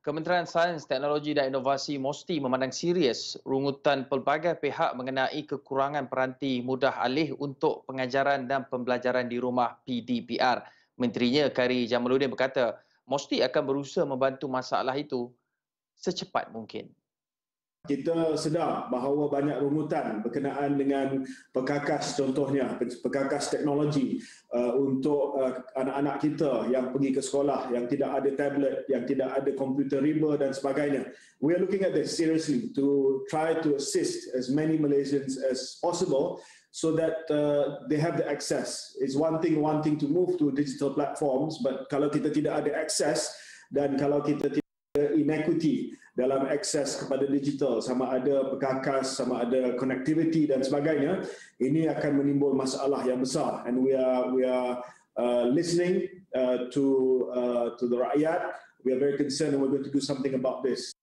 Kementerian Sains, Teknologi dan Inovasi MOSTI memandang serius rungutan pelbagai pihak mengenai kekurangan peranti mudah alih untuk pengajaran dan pembelajaran di rumah PDPR. Menterinya Khairy Jamaluddin berkata, MOSTI akan berusaha membantu masalah itu secepat mungkin. Kita sedar bahawa banyak rungutan berkenaan dengan perkakas, contohnya perkakas teknologi untuk anak-anak kita yang pergi ke sekolah, yang tidak ada tablet, yang tidak ada komputer riba dan sebagainya. We are looking at this seriously to try to assist as many Malaysians as possible so that they have the access. It's one thing wanting to move to digital platforms, but kalau kita tidak ada access dan kalau kita tidak ada inequity dalam akses kepada digital, sama ada perkakas, sama ada connectivity dan sebagainya, ini akan menimbul masalah yang besar. And we are listening to the rakyat. We are very concerned and we're going to do something about this.